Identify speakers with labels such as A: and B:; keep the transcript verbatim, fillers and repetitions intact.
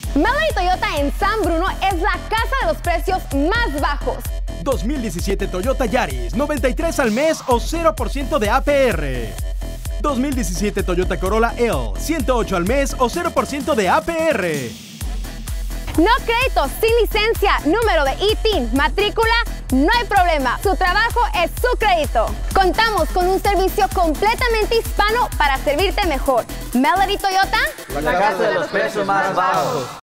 A: Melody Toyota en San Bruno es la casa de los precios más bajos.
B: dos mil diecisiete Toyota Yaris, noventa y tres al mes o cero por ciento de A P R. dos mil diecisiete Toyota Corolla L, ciento ocho al mes o cero por ciento de A P R.
A: No crédito, sin licencia, número de I T I N, matrícula, no hay problema. Su trabajo es su crédito. Contamos con un servicio completamente hispano para servirte mejor. Melody Toyota,
C: la casa de los precios más bajos.